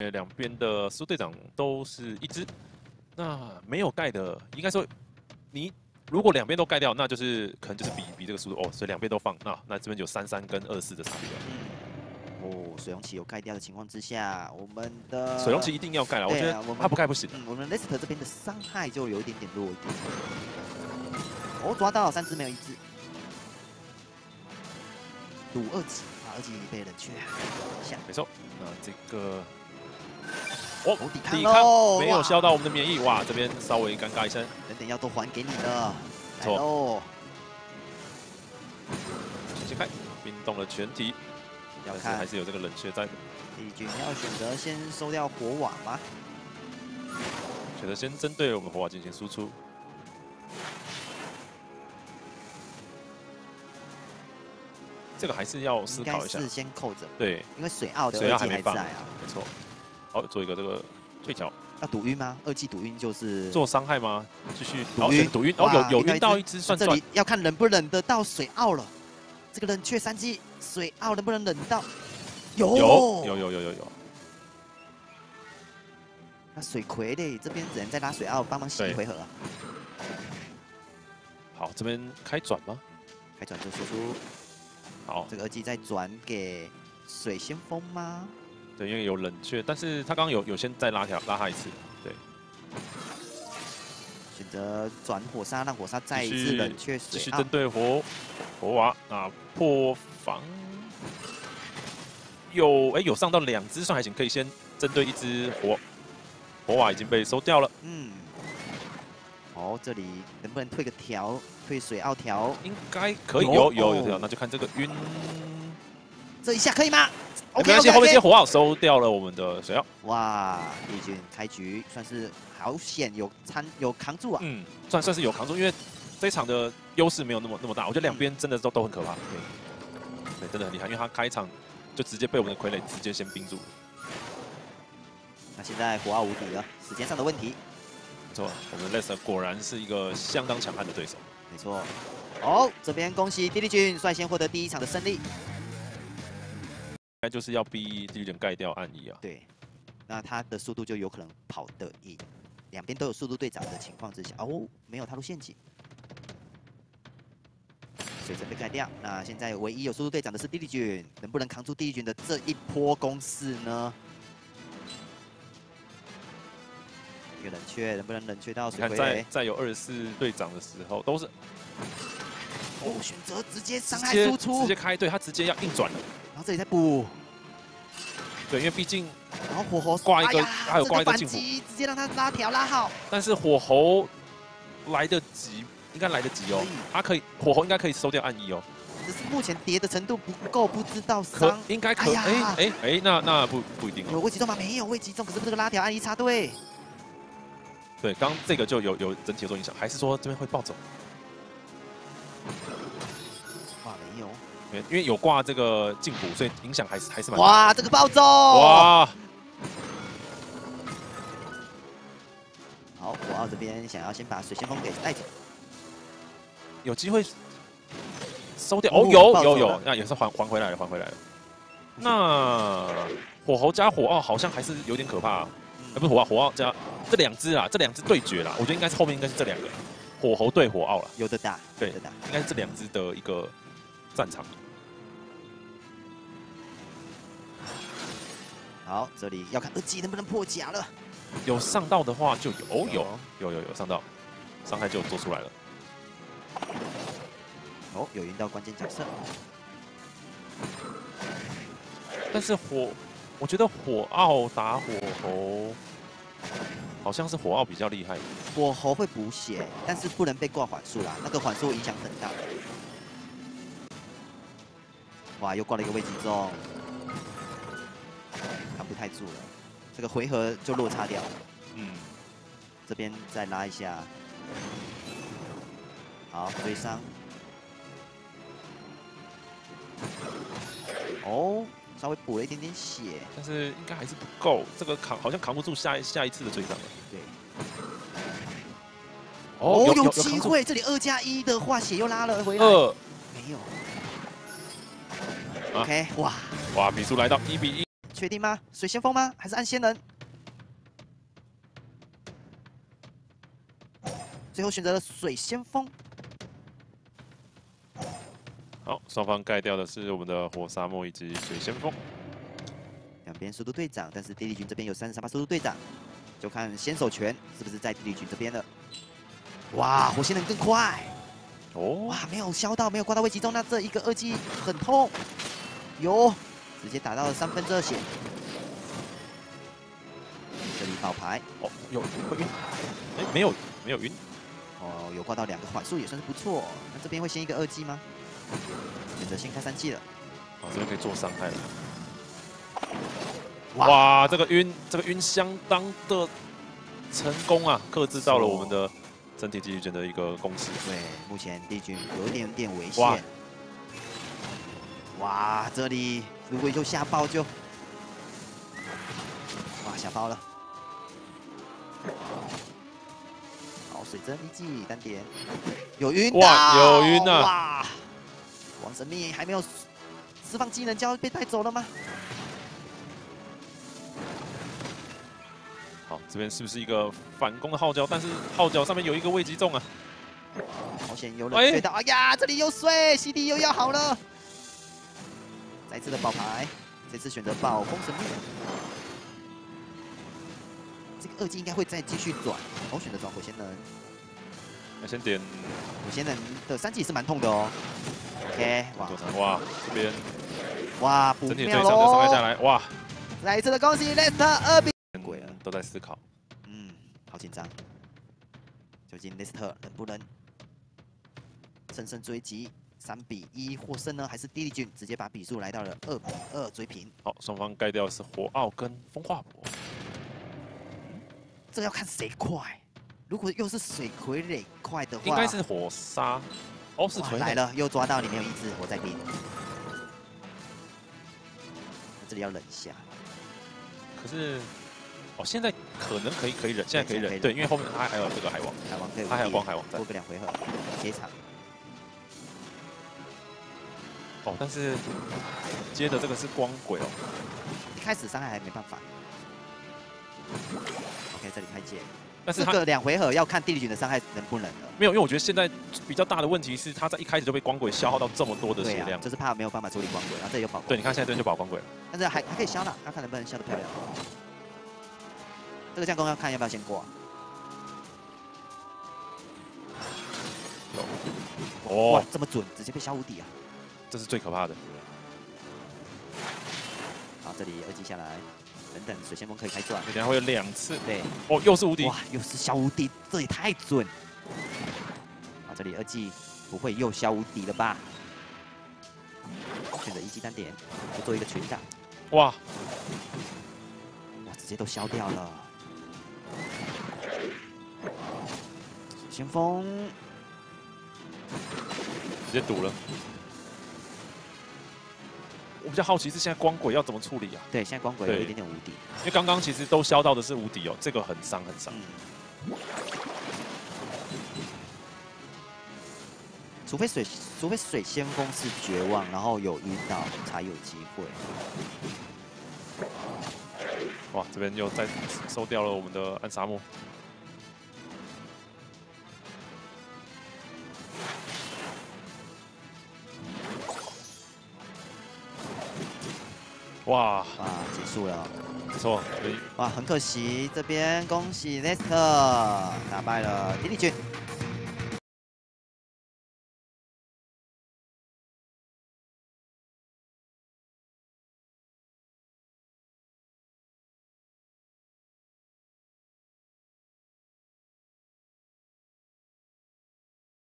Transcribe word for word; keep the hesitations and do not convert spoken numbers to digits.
两边的苏队长都是一只，那没有盖的，应该说你如果两边都盖掉，那就是可能就是比比这个速度哦，所以两边都放，那那这边有三三跟二四的差别。 哦，水龙旗有盖掉的情况之下，我们的水龙旗一定要盖了，我觉得他不盖不行。 嗯，我们 Lester 这边的伤害就有一点点弱一点。哦，抓到三只没有一只，赌二级啊，二级被冷却下。 没错，那这个。 哦， 抵抗抵抗没有消到我们的免疫，哇，这边稍微尴尬一声。 等等要都还给你了， 来喽！先开，冰冻了全体，但是还是有这个冷却在的。 帝君要选择先收掉火瓦吗？ 选择先针对我们火瓦进行输出。这个还是要思考一下。 是先扣着。 对， 因为水奥的水奥还没放啊，没错。 好，做一个这个退脚。 要赌晕吗？二技赌晕就是做伤害吗？继续赌晕， 赌晕，哦，有有晕到一只算赚。 这里要看冷不冷得到水奥了。这个冷却三技，水奥能不能冷到？有有有有有有有。 那水葵嘞，这边只能再拉水奥帮忙洗一回合啊。 好，这边开转吗？ 开转就输出。好，这个二技再转给水先锋吗？ 对，因为有冷却，但是他刚刚有有先再拉条拉他一次，对。 选择转火沙，让火沙再一次冷却水。 继续针对火火瓦啊破防，有哎有上到两只算还行，可以先针对一只火火瓦已经被收掉了。嗯。 哦，这里能不能退个条，退水奥条？ 应该可以，有有有条，那就看这个晕。 这一下可以吗？ 没关系，后面这些火奥收掉了我们的水奥。 哇，帝君开局算是好险，有参有扛住啊。 嗯，算算是有扛住，因为这一场的优势没有那么那么大，我觉得两边真的都都很可怕。对，对，真的很厉害，因为他开场就直接被我们的傀儡直接先冰住。 那现在火奥无敌了，时间上的问题。 没错，我们 Lester 果然是一个相当强悍的对手。 没错。哦，这边恭喜帝君率先获得第一场的胜利。 应该就是要逼第一人盖掉暗一啊。 对，那他的速度就有可能跑得赢。两边都有速度队长的情况之下，哦，没有踏入陷阱，水针被盖掉。那现在唯一有速度队长的是帝君，能不能扛住帝君的这一波攻势呢？一个冷却，能不能冷却到水回？在在有二十四队长的时候，都是哦，选择直接伤害输出， 直接开，对他直接要硬转了。 然后这里再补， 对，因为毕竟， 然后火候挂一个， 哎、 还有挂一个进击，直接让他拉条拉好。 但是火候来得及，应该来得及哦，他可以火候应该可以收掉暗一哦。 只是目前叠的程度不够，不知道可伤应该可哎哎哎，那那不不一定哦。 有未击中吗？没有未击中，可是这个拉条暗一插队。 对，刚这个就有有整体有做影响，还是说这边会暴走？ 因为有挂这个进补，所以影响还是还是蛮大。 哇，这个暴走！ 哇！ 好，火奥这边想要先把水先锋给带走， 有机会收掉。哦，有有有，那也是还还回来了，还回来了。那火猴加火奥好像还是有点可怕啊！哎，不是火奥，火奥加这两只啊，这两只对决啦，我觉得应该是后面应该是这两个火猴对火奥了。 有的打， 对， 有的打， 应该是这两只的一个战场。 好，这里要看二技能不能破甲了。 有上到的话就有，哦、有有有有上到，伤害就做出来了。 哦，有晕到关键角色。 但是火，我觉得火奥打火猴，好像是火奥比较厉害。 火猴会补血，但是不能被挂缓速啦，那个缓速影响很大。哇，又挂了一个未击中。 扛不太住了，这个回合就落差掉了。嗯，这边再拉一下，好追伤。哦，稍微补了一点点血， 但是应该还是不够，这个扛好像扛不住下一下一次的追伤了。 对。 哦， 有有机会，这里二加一的话，血又拉了回来。 二没有。OK， 哇哇，比数来到一比一。 确定吗？水先锋吗？还是暗仙人？最后选择了水先锋。 好，双方盖掉的是我们的火沙漠以及水先锋。 两边速度队长，但是地利军这边有三十三把速度队长，就看先手权是不是在地利军这边了。哇，火星人更快！ 哦， 哇，没有削到，没有刮到位击中，那这一个二技很痛。有，直接打到了三分之二血。这里爆牌， 哦，有会晕，哎，没有没有晕。 哦，有挂到两个缓速也算是不错。那这边会先一个二技吗？选择先开三技了。 好，这边可以做伤害了。哇，这个晕，这个晕相当的成功啊，克制到了我们的整体地狱卷的一个攻势。 对，目前地军有一点点危哇险。哇，这里如果又下爆就，哇，下爆了。好，水针一记单点，有晕到， 哇，有晕啊！ 哇，王神秘还没有释放技能就要被带走了吗？ 好，这边是不是一个反攻的号角？但是号角上面有一个未击中啊！ 好险有人追到，哎呀，这里有水 ，C D 又要好了。再次的爆牌，这次选择爆风神秘。这个二技应该会再继续转，我选择转火仙人。 那先点火仙人的三技也是蛮痛的哦。OK， 哇哇，这边哇不整体对妙上的伤害下喽！ 来，哇， 再一次的恭喜 Lester 二比。鬼了， 都在思考。 嗯，好紧张。究竟 Lester 能不能乘胜追击？三比一获胜呢，还是地利军直接把比数来到了二比二追平？ 好，双方盖掉的是火奥跟风化博。 这要看谁快。如果又是水傀儡快的话， 应该是火沙。哦，是傀儡来了，又抓到你没有一只，我在冰。这里要忍一下。 可是，哦，现在可能可以可以忍，现在可以忍， 对对，因为后面他还有这个海王， 海王可以， 他还有光海王在过。个两回合接场。 哦，但是接的这个是光鬼哦。 一开始伤害还没办法。OK， 这里开解。 但是他这个两回合要看地利军的伤害能不能了。 没有，因为我觉得现在比较大的问题是，他在一开始就被光鬼消耗到这么多的血量， 对啊，就是怕没有办法处理光鬼，然后这里有保。 对，你看现在这边就保光鬼了。 但是还还可以消了，要看能不能消得漂亮。这个将攻要看要不要先过。 哦， 哇，这么准，直接被消无敌啊！ 这是最可怕的。 好，这里二击下来，等等，水仙锋可以开转。 等下会有两次。 对， 哦，又是无敌。 哇，又是消无敌，这也太准。啊，这里二技不会又消无敌了吧？选择一击单点，就做一个群打。 哇， 哇，直接都消掉了。先锋直接堵了。我比较好奇是现在光鬼要怎么处理啊？ 对，现在光鬼有一点点无敌， 因为刚刚其实都消到的是无敌哦，这个很伤很伤。 嗯、除非水，除非水先锋是绝望，然后有晕到才有机会。 哇，这边又再收掉了我们的暗沙漠。哇哇，结束了， 不错，可以。 哇，很可惜，这边恭喜 Lester 打败了地利军。